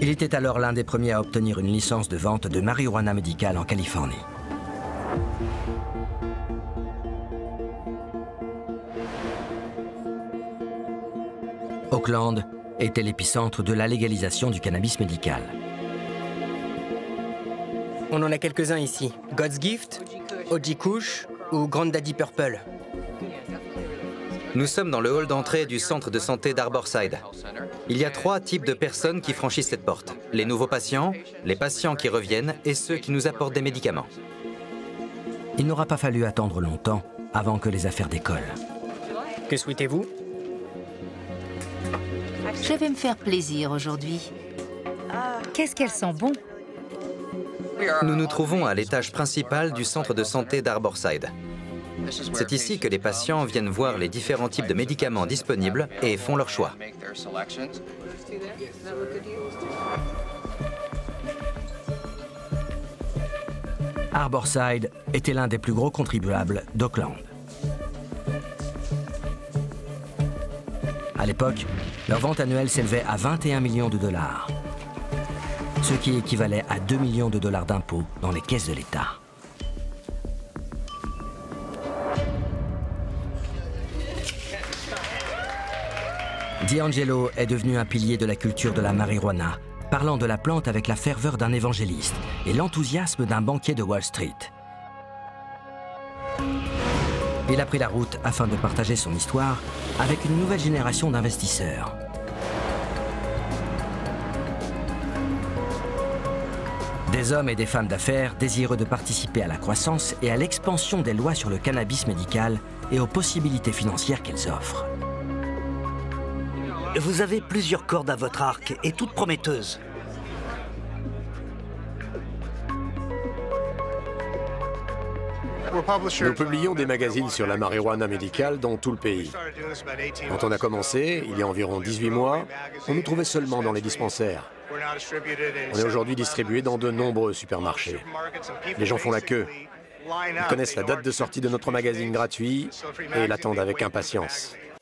Il était alors l'un des premiers à obtenir une licence de vente de marijuana médicale en Californie. Oakland était l'épicentre de la légalisation du cannabis médical. On en a quelques-uns ici. God's Gift, OG Kush ou Grand Daddy Purple. Nous sommes dans le hall d'entrée du centre de santé d'Arborside. Il y a 3 types de personnes qui franchissent cette porte. Les nouveaux patients, les patients qui reviennent et ceux qui nous apportent des médicaments. Il n'aura pas fallu attendre longtemps avant que les affaires décollent. Que souhaitez-vous? Je vais me faire plaisir aujourd'hui. Qu'est-ce qu'elles sont bons! Nous nous trouvons à l'étage principal du centre de santé d'Arborside. C'est ici que les patients viennent voir les différents types de médicaments disponibles et font leur choix. Arborside était l'un des plus gros contribuables d'Oakland. À l'époque, leur vente annuelle s'élevait à 21 millions de dollars, ce qui équivalait à 2 millions de dollars d'impôts dans les caisses de l'État. D'Angelo est devenu un pilier de la culture de la marijuana, parlant de la plante avec la ferveur d'un évangéliste et l'enthousiasme d'un banquier de Wall Street. Il a pris la route afin de partager son histoire avec une nouvelle génération d'investisseurs. Des hommes et des femmes d'affaires désireux de participer à la croissance et à l'expansion des lois sur le cannabis médical et aux possibilités financières qu'elles offrent. Vous avez plusieurs cordes à votre arc et toutes prometteuses. Nous publions des magazines sur la marijuana médicale dans tout le pays. Quand on a commencé, il y a environ 18 mois, on nous trouvait seulement dans les dispensaires. On est aujourd'hui distribué dans de nombreux supermarchés. Les gens font la queue. Ils connaissent la date de sortie de notre magazine gratuit et l'attendent avec impatience.